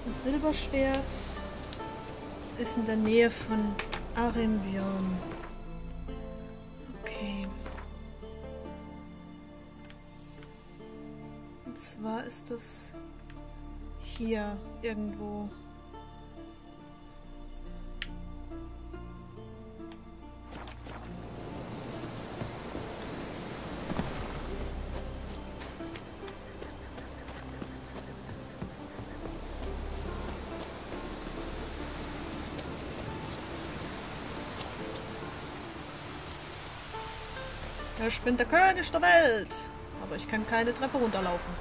Das Silberschwert ist in der Nähe von Arimbion. Okay. Und zwar ist das hier irgendwo. Ich bin der König der Welt, aber ich kann keine Treppe runterlaufen.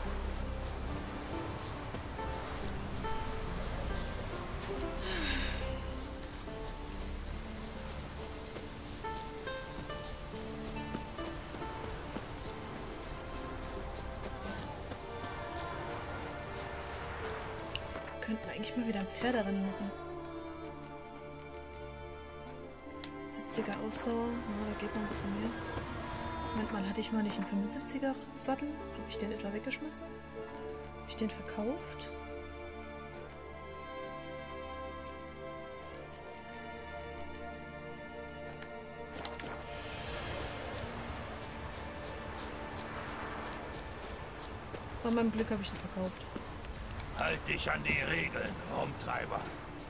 Wir könnten eigentlich mal wieder ein Pferderennen machen. 70er Ausdauer, ja, da geht noch ein bisschen mehr. Moment mal, hatte ich mal nicht einen 75er Sattel? Habe ich den etwa weggeschmissen? Habe ich den verkauft? Bei meinem Glück habe ich ihn verkauft. Halt dich an die Regeln, Rumtreiber.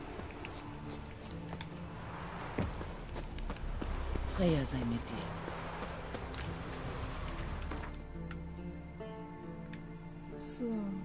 Freya sei mit dir. So.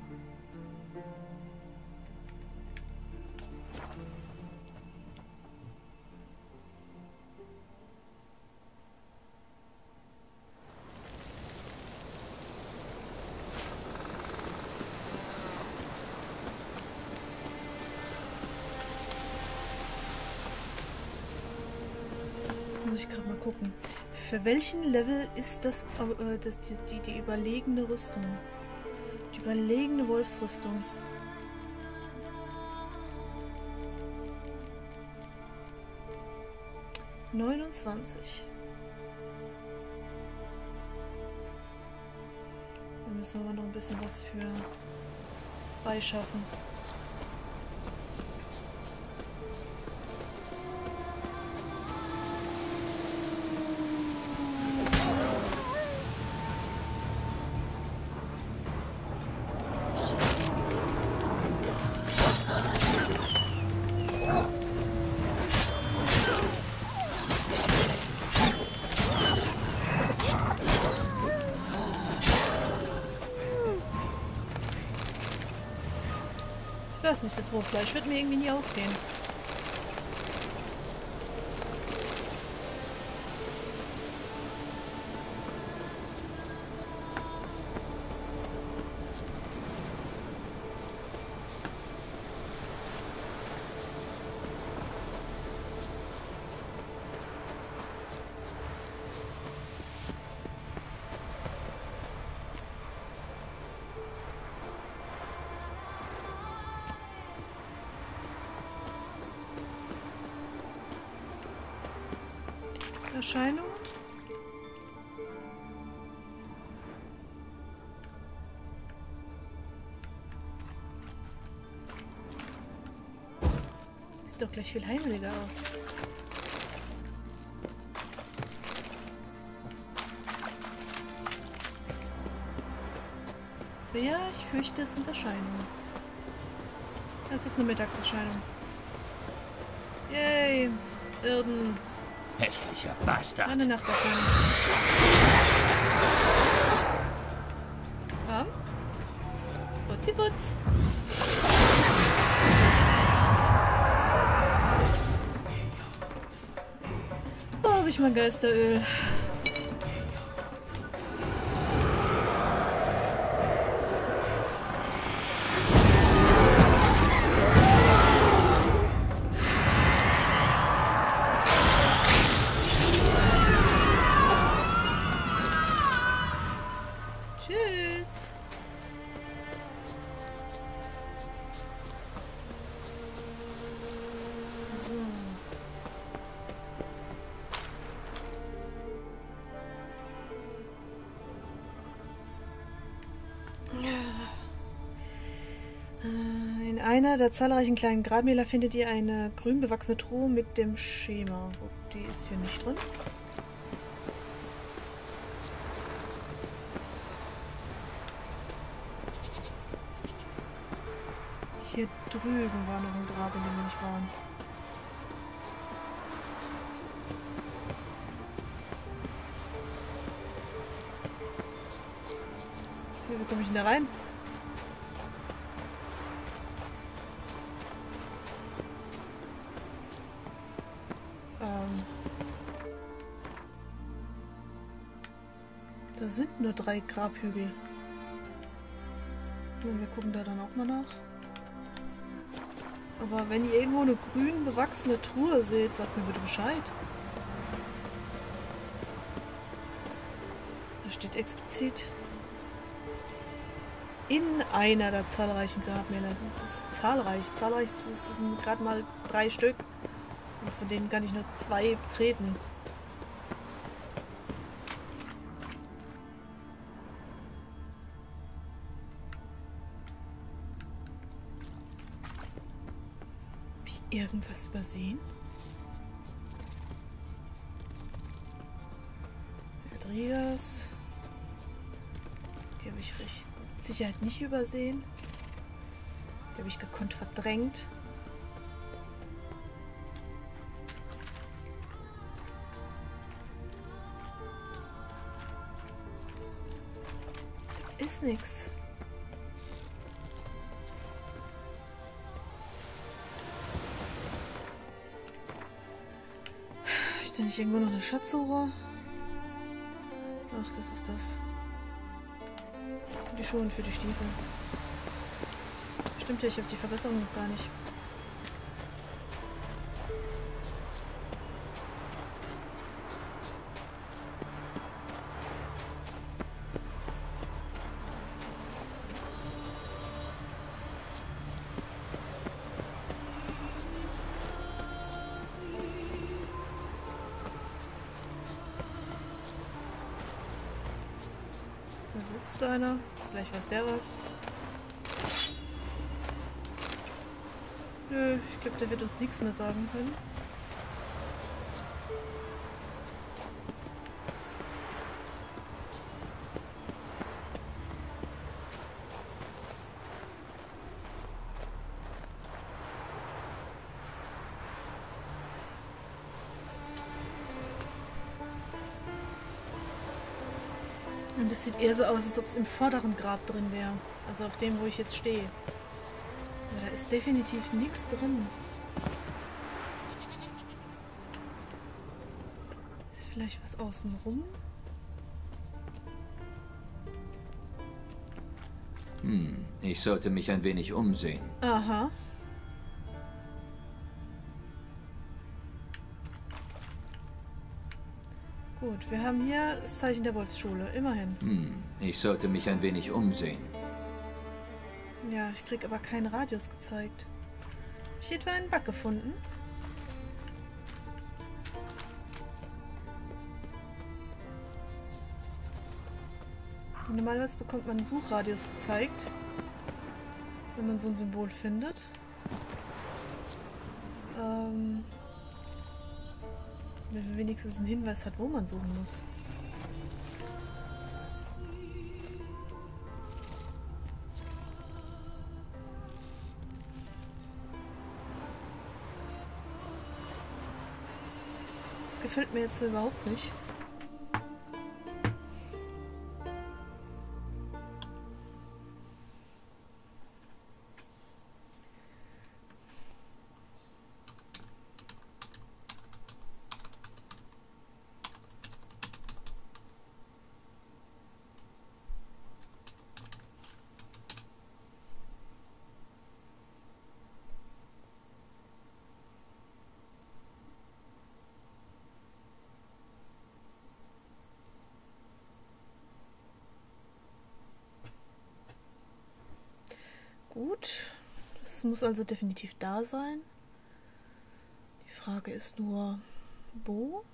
Muss ich gerade mal gucken. Für welchen Level ist das, die überlegene Rüstung? Die überlegene Wolfsrüstung. > 29. Da müssen wir noch ein bisschen was für beischaffen. Ich weiß nicht, das Rohfleisch wird mir irgendwie nie ausgehen. Erscheinung? Sieht doch gleich viel heimeliger aus. Ja, ich fürchte, es sind Erscheinungen. Es ist eine Mittagserscheinung. Yay! Irden. Hässlicher Bastard. Eine Nachterscheinung. Komm. Putzi putz. Oh, hab ich mal Geisteröl. Tschüss. So. einer der zahlreichen kleinen Grabmäler findet ihr eine grün bewachsene Truhe mit dem Schema. Oh, die ist hier nicht drin. Hier drüben war noch ein Grab, in dem wir nicht waren. Wie komme ich denn da rein? Da sind nur 3 Grabhügel. Und wir gucken da dann auch mal nach. Aber wenn ihr irgendwo eine grün bewachsene Truhe seht, sagt mir bitte Bescheid. Da steht explizit in einer der zahlreichen Grabmäler. Das ist zahlreich. Zahlreich sind gerade mal 3 Stück. Und von denen kann ich nur 2 betreten. Habe ich irgendwas übersehen? Rodriguez. Die habe ich recht mit Sicherheit nicht übersehen. Die habe ich gekonnt verdrängt. Da ist nichts. Ist da nicht irgendwo noch eine Schatzsuche? Ach, das ist das. Die Schuhe für die Stiefel. Stimmt ja, ich habe die Verbesserung noch gar nicht. Da sitzt einer. Vielleicht weiß der was. Nö, ich glaube, der wird uns nichts mehr sagen können. Und das sieht eher so aus, als ob es im vorderen Grab drin wäre. Also auf dem, wo ich jetzt stehe. Aber da ist definitiv nichts drin. Ist vielleicht was außenrum? Ich sollte mich ein wenig umsehen. Aha. Gut, wir haben hier das Zeichen der Wolfsschule, immerhin. Ich sollte mich ein wenig umsehen. Ja, ich krieg aber keinen Radius gezeigt. Hab ich etwa einen Bug gefunden? Normalerweise bekommt man einen Suchradius gezeigt, wenn man so ein Symbol findet. Wenn man wenigstens einen Hinweis hat, wo man suchen muss. Das gefällt mir jetzt so überhaupt nicht. Gut, das muss also definitiv da sein. Die Frage ist nur, wo?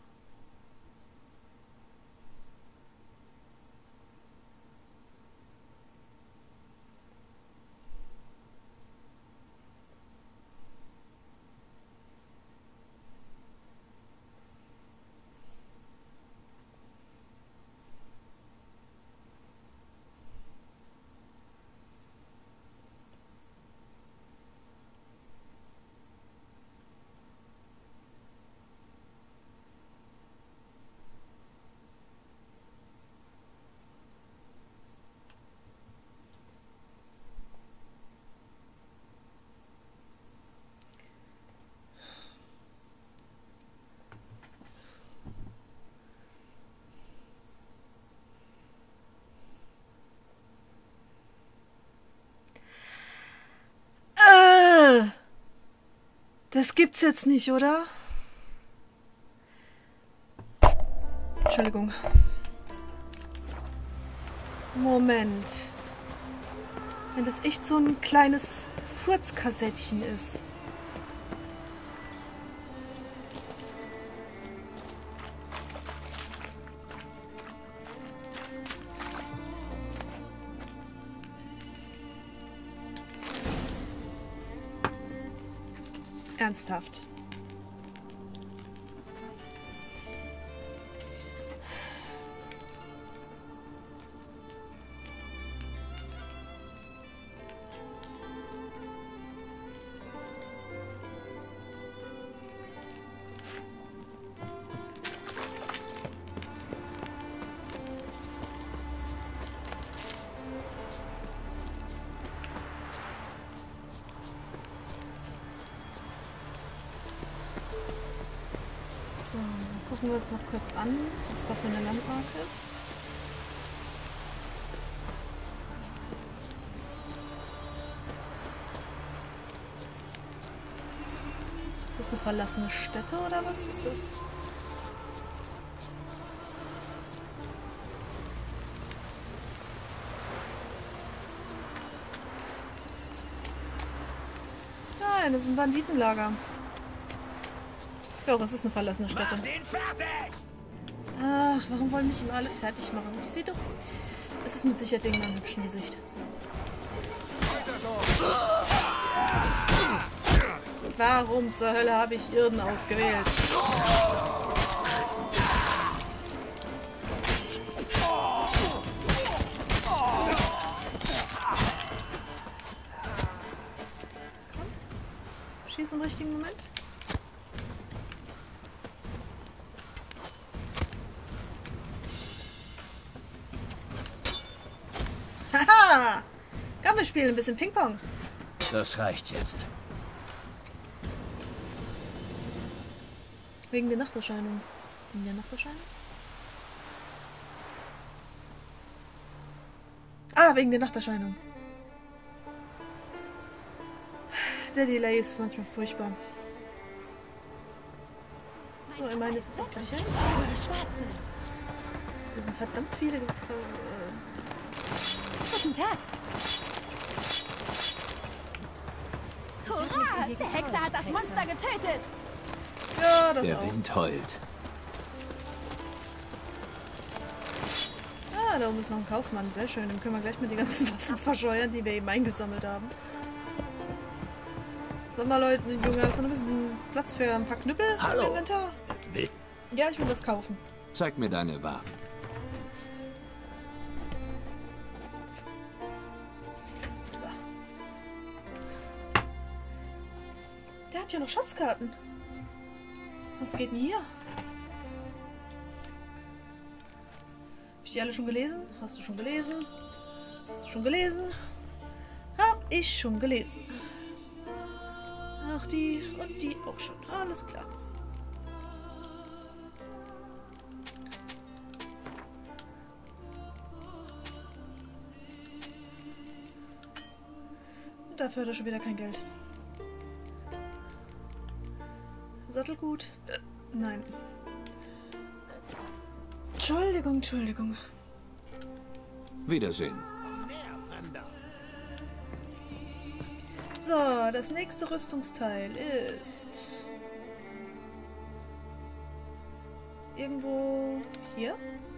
Das gibt's jetzt nicht, oder? Entschuldigung. Moment. Wenn das echt so ein kleines Furzkassettchen ist. Ernsthaft. So, gucken wir uns noch kurz an, was da für eine Landmark ist. Ist das eine verlassene Stätte oder was ist das? Nein, das ist ein Banditenlager. Doch, es ist eine verlassene Stätte. Mach den fertig! Ach, warum wollen mich immer alle fertig machen? Ich sehe doch... Es ist mit Sicherheit wegen meinem hübschen Gesicht. Warum zur Hölle habe ich Irden ausgewählt? Komm. Schieß im richtigen Moment. Haha! Komm, wir spielen ein bisschen Ping-Pong. Das reicht jetzt. Wegen der Nachterscheinung. Wegen der Nachterscheinung? Ah, wegen der Nachterscheinung. Der Delay ist manchmal furchtbar. So, immerhin ist jetzt auch gleich hell. Hier sind verdammt viele Guten Tag. Hurra! Der Hexer hat das Monster getötet. Ja, das Der auch. Wind heult. Ah, da oben ist noch ein Kaufmann. Sehr schön. Dann können wir gleich mal die ganzen Waffen verscheuern, die wir eben eingesammelt haben. Sag mal, Leute, Junge, hast du noch ein bisschen Platz für ein paar Knüppel Hallo. im Inventar? Ja, ich will das kaufen. Zeig mir deine Waffen. So. Der hat ja noch Schatzkarten. Was geht denn hier? Hab ich die alle schon gelesen? Hast du schon gelesen? Hast du schon gelesen? Hab ich schon gelesen. Ach, die und die auch schon. Alles klar. Und dafür hat er schon wieder kein Geld. Sattelgut? Nein. Entschuldigung, Entschuldigung. Wiedersehen. So, das nächste Rüstungsteil ist... irgendwo hier.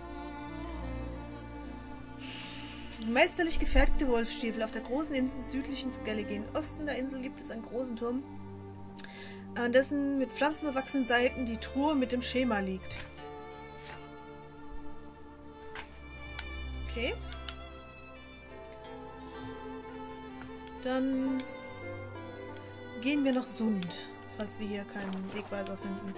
Meisterlich gefertigte Wolfsstiefel auf der großen Insel südlichen Skellige. Im Osten der Insel gibt es einen großen Turm, an dessen mit Pflanzen bewachsenen Seiten die Truhe mit dem Schema liegt. Okay. Dann gehen wir nach Sund, falls wir hier keinen Wegweiser finden.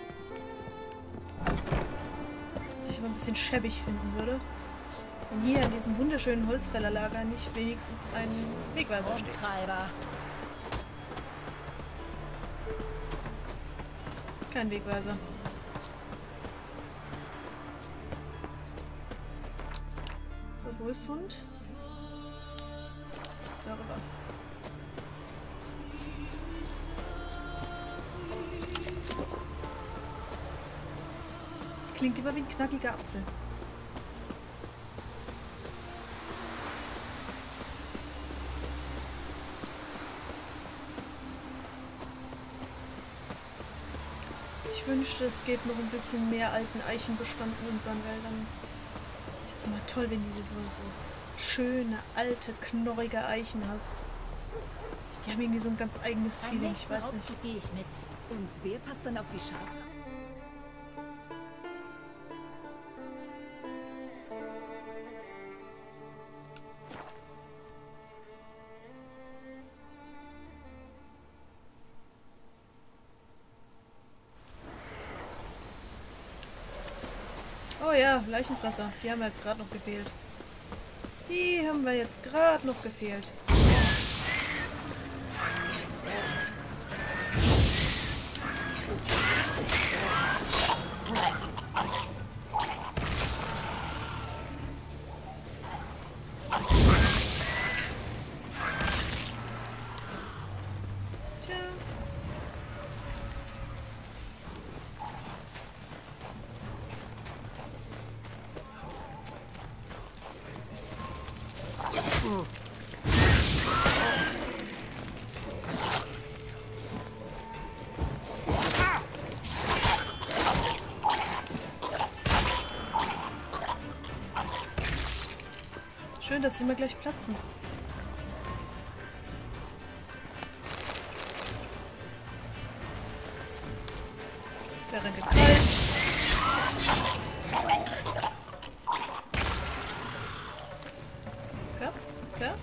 Was ich aber ein bisschen schäbig finden würde, wenn hier in diesem wunderschönen Holzfällerlager nicht wenigstens ein Wegweiser steht. Treiber. Kein Wegweiser. So, wo ist Sund? Darüber. klingt immer wie ein knackiger Apfel. Ich wünschte, es gäbe noch ein bisschen mehr alten Eichenbestand in unseren Wäldern. Das ist immer toll, wenn du so schöne, alte, knorrige Eichen hast. Die haben irgendwie so ein ganz eigenes Feeling, ich weiß nicht. Gehe ich mit. Und wer passt dann auf die Schafe? Oh ja, Leichenfresser. Die haben wir jetzt gerade noch gefehlt. Die haben wir jetzt gerade noch gefehlt. Tja. Schön, dass sie mir gleich platzen. Der rennt im Kreis. Ja, ja.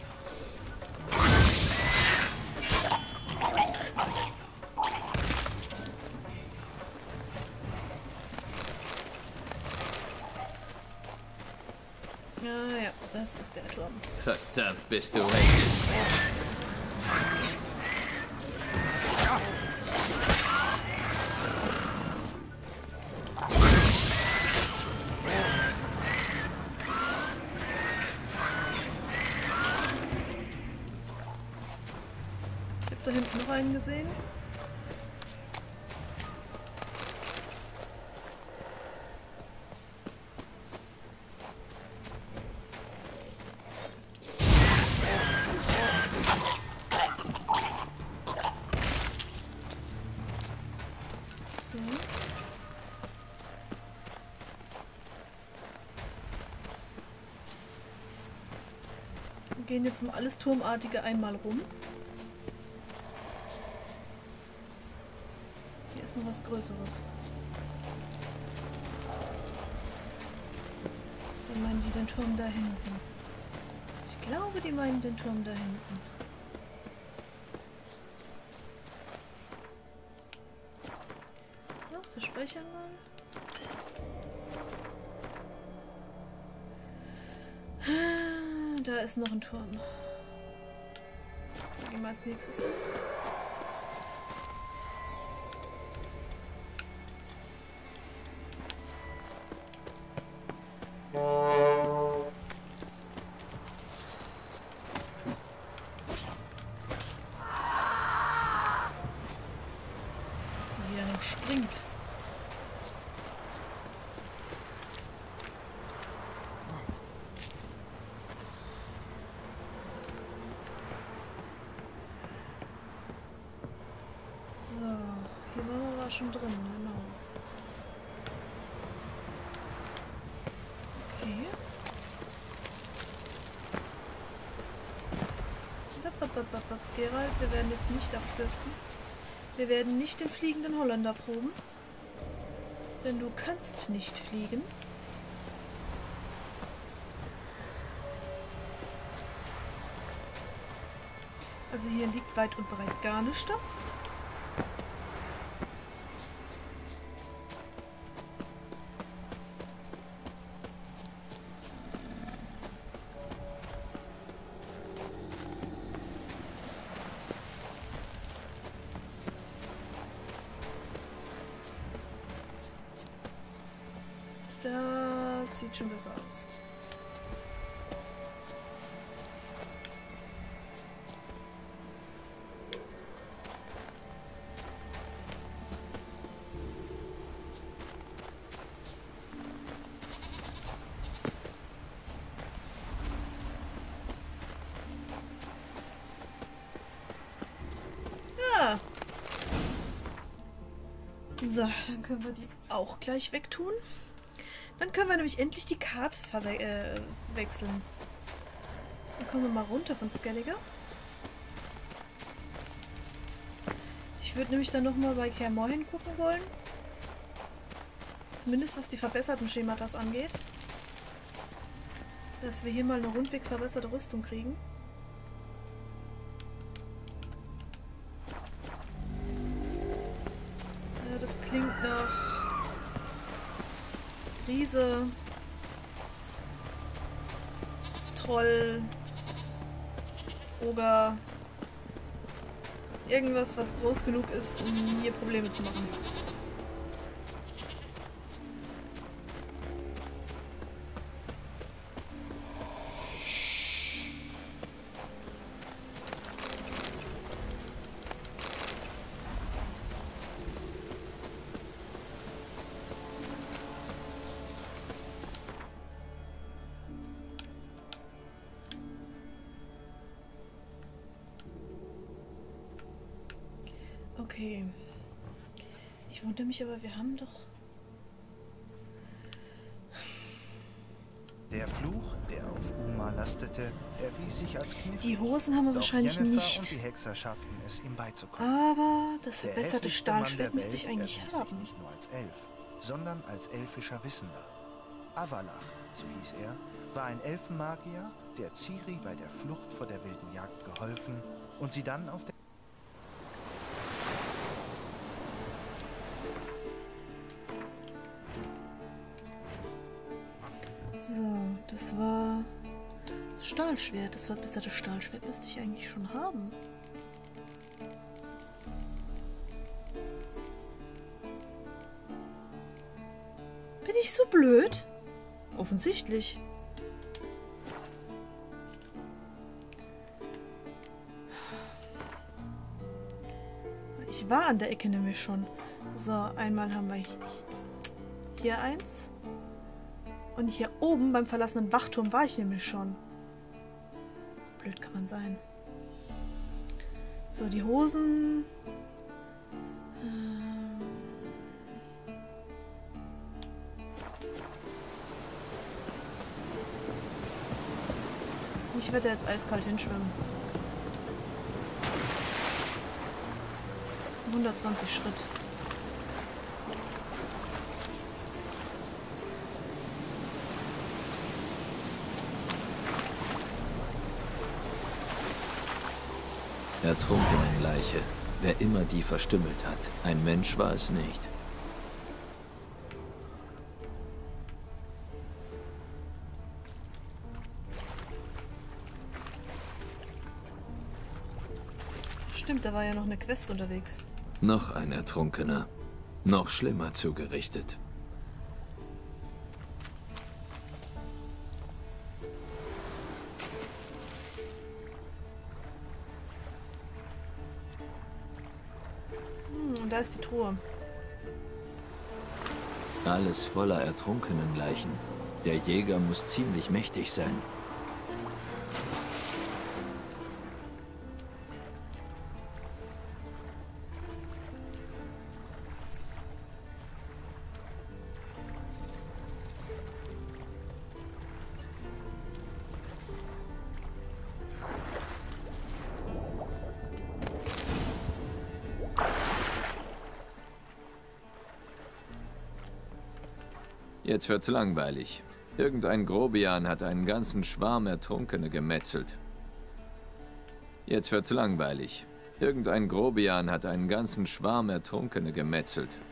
Ja, das ist der Turm. Verdammt, bist du richtig. Ich habe da hinten noch einen gesehen. So. Wir gehen jetzt um alles Turmartige einmal rum. Hier ist noch was Größeres. Dann meinen die den Turm da hinten. Ich glaube, die meinen den Turm da hinten. Wir speichern mal. Da ist noch ein Turm. Da gehen wir als nächstes hin. Wie er noch springt. So, hier waren wir schon drin, genau. Okay. Gerald, wir werden jetzt nicht abstürzen. Wir werden nicht den fliegenden Holländer proben. Denn du kannst nicht fliegen. Also hier liegt weit und breit gar nichts da. Das sieht schon besser aus. So, dann können wir die auch gleich wegtun. Dann können wir nämlich endlich die Karte wechseln. Dann kommen wir mal runter von Skellige. Ich würde nämlich dann nochmal bei Kaer Morhen gucken wollen. Zumindest was die verbesserten Schematas angeht. Dass wir hier mal eine rundweg verbesserte Rüstung kriegen. Ja, das klingt nach Riese, Troll, Oger, irgendwas, was groß genug ist, um hier Probleme zu machen. Okay. Ich wundere mich aber, wir haben doch... Der Fluch, der auf Uma lastete, erwies sich als knifflig. Die Hosen haben wir Doch wahrscheinlich Yennefer nicht. Und die Hexer schafften es, ihm beizukommen. Aber das Der verbesserte hässlichste Mann Stahlschwert der müsste ich Welt eigentlich erwies sich haben. nicht nur als Elf, sondern als elfischer Wissender. Avalach, so hieß er, war ein Elfenmagier, der Ciri bei der Flucht vor der wilden Jagd geholfen und sie dann auf der... So, das war das Stahlschwert. Das verbesserte Stahlschwert müsste ich eigentlich schon haben. Bin ich so blöd? Offensichtlich. Ich war an der Ecke nämlich schon. So, einmal haben wir hier eins. Und hier oben beim verlassenen Wachturm war ich nämlich schon. Blöd kann man sein. So, die Hosen. Ich werde jetzt eiskalt hinschwimmen. Das sind 120 Schritt. Ertrunkenen Leiche. Wer immer die verstümmelt hat. Ein Mensch war es nicht. Stimmt, da war ja noch eine Quest unterwegs. Noch ein Ertrunkener. Noch schlimmer zugerichtet. Und da ist die Truhe. Alles voller ertrunkenen Leichen. Der Jäger muss ziemlich mächtig sein. Jetzt wird's langweilig. Irgendein Grobian hat einen ganzen Schwarm Ertrunkene gemetzelt. Jetzt wird's langweilig. Irgendein Grobian hat einen ganzen Schwarm Ertrunkene gemetzelt.